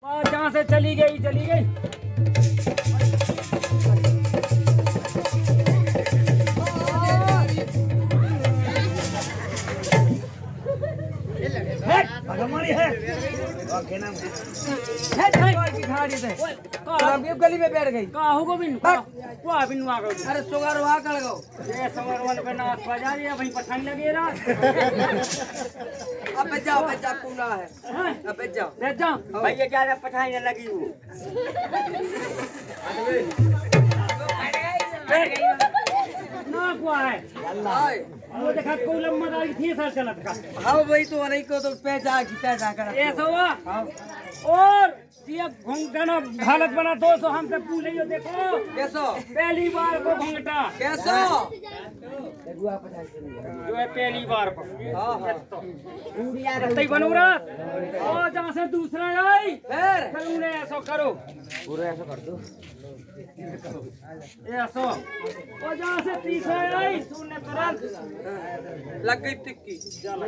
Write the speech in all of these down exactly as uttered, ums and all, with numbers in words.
जहाँ से चली गई चली गई। हमारी है गली में बैठ गई। कहाँ हो गोविंद? कहाँ बिन आ गए? अरे सुगर वहाँ कर गो। ये सवर वाले पे नाच बजा रही है, वहीं पठान लगे रहा। अब बैठ जाओ, बैठ जाओ, पूना है। अब बैठ जाओ, बैठ जाओ। भैया क्या पठाई लगी वो ना कुआ है वो देखा कोलम मदारी थी सर चलत का। हाँ वही तो नहीं को तो पैसा की पैसा कर ऐसा हुआ। और ये घूंघटा हालत बना दो सौ हमसे पूछ लियो। देखो कैसो पहली बार को घूंघटा कैसो जो है पहली बार को तई बनूरा। और जहाँ से दूसरा आई फिर फिर उन्हें ऐसा करो, पूरा ऐसा कर दो। ऐसा। और जहाँ से तीसरा आई सुनने तुरंत लग गई टिक्की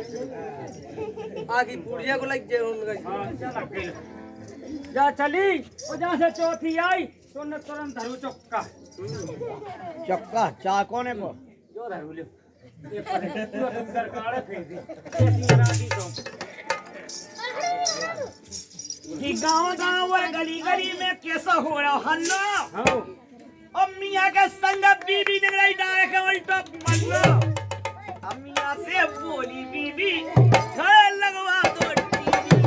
आगे पूड़िया को लग जाए। जा चली। और जहाँ से चौथी आई सुनने तुरंत धरू चक्का चक्का चा कोने को जो धरू लियो। ये पर पूरा सुंदर काढ़े फेंक दी ऐसी राती तो कि गांव गांव और गली गली में कैसा हो रहा हन्ना। हाँ अम्मिया के संग बीबी निगराई डाले के उल्टा मन्ना। अम्मिया से बोली बीबी घर लगवा दो टीवी।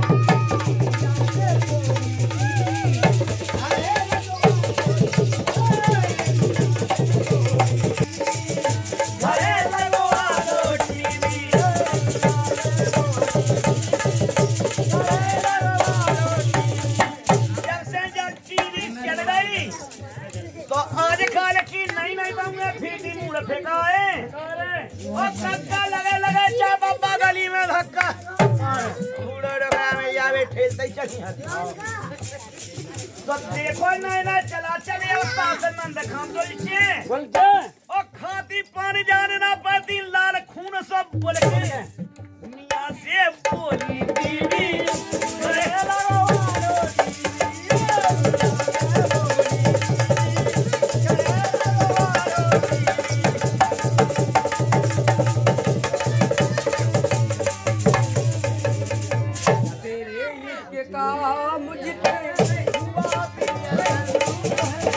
घर लगवा दो टीवी। जब से जब टीवी चल गई तो आज काल की नई नई बंगे फीटी मुड़ फेंका है। और धक्का लगे लगे चा बाबा गली में धक्का बूढ़ो डोकरा में जावे ठेलते ही चली तो देखो नई नई चला चले और पास नंद खाम तो इच्छे बोलते और खाती पानी जाने ना पाती लाल खून सब बोल के मियां से बोली बीबी अरे लगवा दो तेरे इश्क का मुझ पे हुआ